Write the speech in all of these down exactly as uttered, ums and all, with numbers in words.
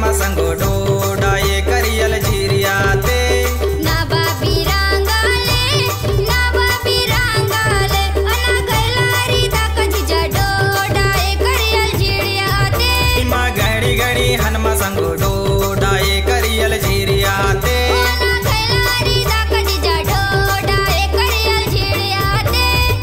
हनमा संगो डोडा ये करियल झिरियाते ना बाबी रांगाले ना बाबी रांगाले अना गैलारी दाका जिजा डोडा ये करियल झिरियाते इमा घड़ी घड़ी हनमा संगो डोडा ये करियल झिरियाते अना गैलारी दाका जिजा डोडा ये करियल झिरियाते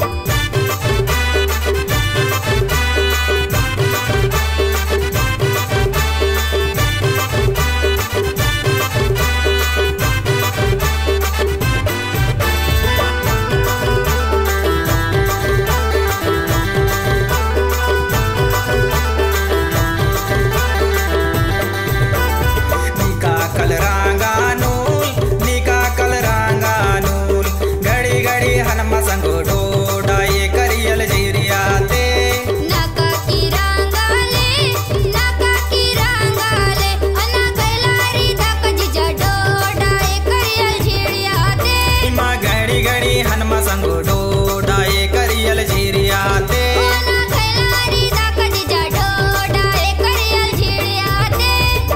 निका कल रांगानूल निका कल रांगानूल घड़ी घड़ी हनमा संगो डोडा ये करियल झिरियाते नाका की रांगाले नाका की रांगाले अना गैलारी दाका जिजा डोडा ये करियल झिरियाते इमा घड़ी घड़ी हनमा संगो डोडा ये करियल झिरियाते अना गैलारी दाका जिजा डोडा ये करियल झिरियाते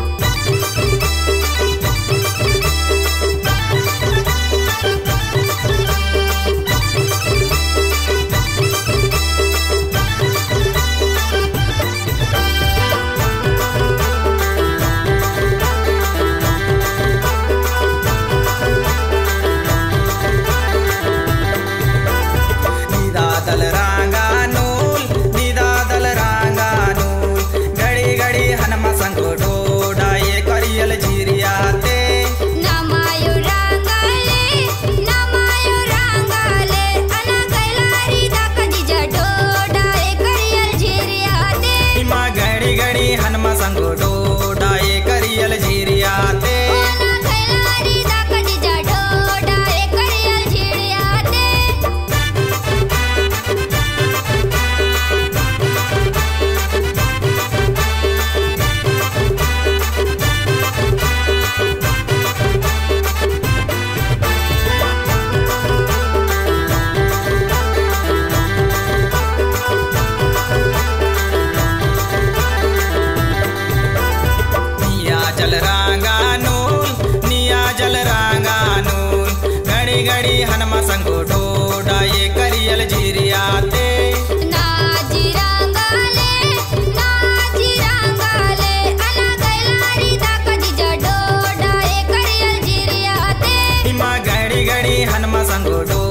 निदादल रांगानूल निदादल रांगानूल घड़ी घड़ी हनमा संगो डोडा ये करियल झिरियाते नामायो रांगाले नामायो रांगाले अना गैलारी दाका जिजा डोडा ये करियल झिरियाते इमा घड़ी घड़ी हनमा संगो डोडा ये करियल झिरियाते अना गैलारी दाका जिजा डोडा ये करियल झिरियाते निया जल रांगानूल निया जल रांगानूल घड़ी घड़ी हनमा संगो डोडा ये करियल झिरियाते नाजी रांगाले नाजी रांगाले अना गैलारी दाका जिजा डोडा ये करियल झिरियाते इमा घड़ी घड़ी हनमा संगो डोडा